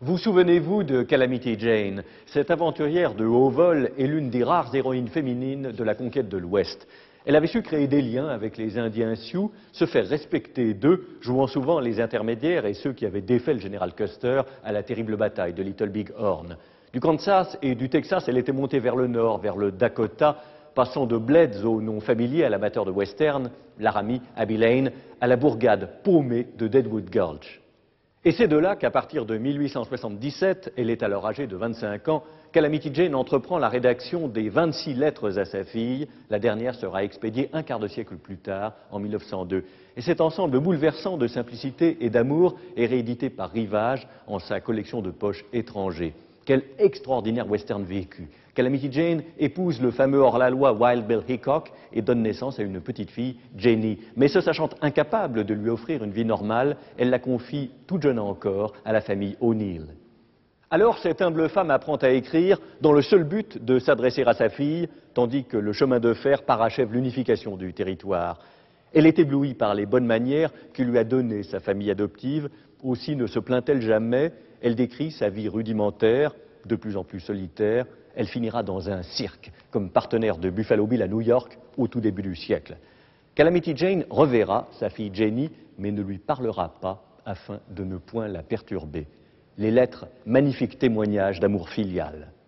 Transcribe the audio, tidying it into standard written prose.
Vous souvenez-vous de Calamity Jane? Cette aventurière de haut vol est l'une des rares héroïnes féminines de la conquête de l'Ouest. Elle avait su créer des liens avec les Indiens Sioux, se faire respecter d'eux, jouant souvent les intermédiaires et ceux qui avaient défait le général Custer à la terrible bataille de Little Big Horn. Du Kansas et du Texas, elle était montée vers le nord, vers le Dakota, passant de Blades au nom familier à l'amateur de western, Laramie, Abbey Lane, à la bourgade paumée de Deadwood Gulch. Et c'est de là qu'à partir de 1877, elle est alors âgée de 25 ans, Calamity Jane entreprend la rédaction des 26 lettres à sa fille. La dernière sera expédiée un quart de siècle plus tard, en 1902. Et cet ensemble bouleversant de simplicité et d'amour est réédité par Rivage en sa collection de poches étrangers. Quel extraordinaire western vécu! Calamity Jane épouse le fameux hors-la-loi Wild Bill Hickok et donne naissance à une petite fille, Jenny. Mais se sachant incapable de lui offrir une vie normale, elle la confie, toute jeune encore, à la famille O'Neill. Alors cette humble femme apprend à écrire dans le seul but de s'adresser à sa fille, tandis que le chemin de fer parachève l'unification du territoire. Elle est éblouie par les bonnes manières que lui a données sa famille adoptive. Aussi ne se plaint-elle jamais. Elle décrit sa vie rudimentaire, de plus en plus solitaire. Elle finira dans un cirque, comme partenaire de Buffalo Bill à New York au tout début du siècle. Calamity Jane reverra sa fille Jenny, mais ne lui parlera pas afin de ne point la perturber. Les lettres, magnifiques témoignages d'amour filial.